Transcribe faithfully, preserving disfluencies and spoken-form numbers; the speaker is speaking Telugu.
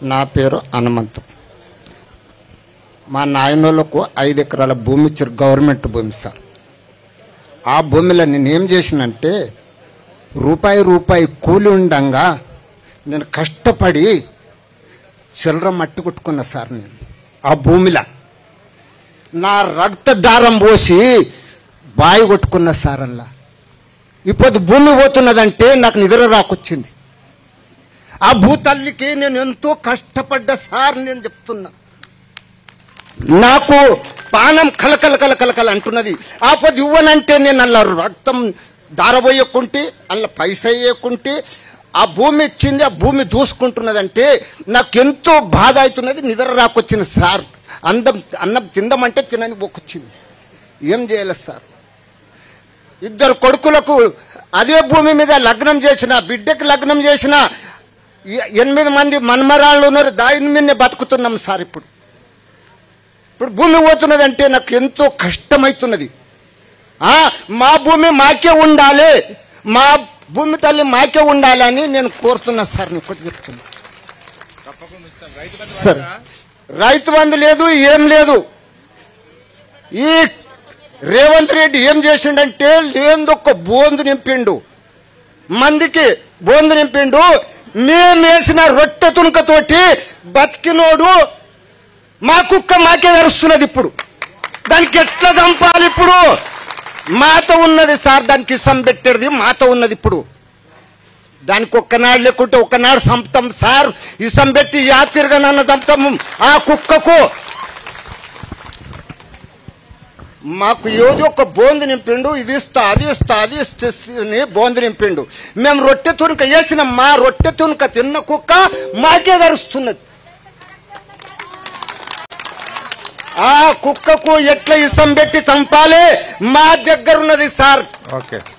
నా పేరు హనుమంతు. మా నాయనోళ్ళకు ఐదు ఎకరాల భూమి ఇచ్చారు, గవర్నమెంట్ భూమి సార్. ఆ భూమిలో నేను ఏం చేసినంటే రూపాయి రూపాయి కూలి ఉండంగా నేను కష్టపడి చిల్లర మట్టి కొట్టుకున్నా సార్. నేను ఆ భూమిలో నా రక్తదారం పోసి బాయి కొట్టుకున్నా సార్. అలా ఇప్పుడు భూమి పోతున్నదంటే నాకు నిద్ర రాకొచ్చింది. ఆ భూతల్లికి నేను ఎంతో కష్టపడ్డా సార్. నేను చెప్తున్నా, నాకు పానం కలకల కలకల అంటున్నది. ఆ పొద్దు ఇవ్వనంటే నేను అలా రక్తం దారబోయకుంటే అలా పైస వేయకుంటే ఆ భూమి ఇచ్చింది, ఆ భూమి దూసుకుంటున్నదంటే నాకు ఎంతో బాధ అవుతున్నది. నిద్ర రాకొచ్చింది సార్. అందం అన్నం తిందామంటే తినని పోకొచ్చింది. ఏం చేయాలి సార్? ఇద్దరు కొడుకులకు అదే భూమి మీద లగ్నం చేసిన, బిడ్డకి లగ్నం చేసిన ఎనిమిది మంది మన్మరాళ్ళు ఉన్నారు. దాని మీదనే బతుకుతున్నాం సార్. ఇప్పుడు ఇప్పుడు భూమి పోతున్నదంటే నాకు ఎంతో కష్టమవుతున్నది. మా భూమి మాకే ఉండాలి, మా భూమి తల్లి మాకే ఉండాలని నేను కోరుతున్నా సార్. నేను ఒకటి చెప్తున్నా సార్, రైతు బంధు లేదు, ఏం లేదు. ఈ రేవంత్ రెడ్డి ఏం చేసిండంటే లేదొక్క బోందు నింపిండు, మందికి బోందు నింపిండు. మేము వేసిన రొట్టె తునకతోటి బతికినోడు మా కుక్క మాకే తెరుస్తున్నది. ఇప్పుడు దానికి ఎట్లా చంపాలి? ఇప్పుడు మాత ఉన్నది సార్, దానికి ఇసం పెట్టేది మాత ఉన్నది. ఇప్పుడు దానికి ఒక్కనాడు లేకుంటే ఒక్కనాడు చంపుతాం సార్. ఇసం పెట్టి యా తిరగనన్న చంపుతాము ఆ కుక్కకు. మాకు ఏదో ఒక బోందు నింపిండు, ఇది ఇస్తా అది ఇస్తా అది ఇస్తే బోందు నింపిండు. మేము రొట్టె తునక వేసిన మా రొట్టె తునక తిన్న కుక్క మాకే గరుస్తున్నది. ఆ కుక్కకు ఎట్లా ఇష్టం పెట్టి చంపాలి మా దగ్గర ఉన్నది సార్. ఓకే.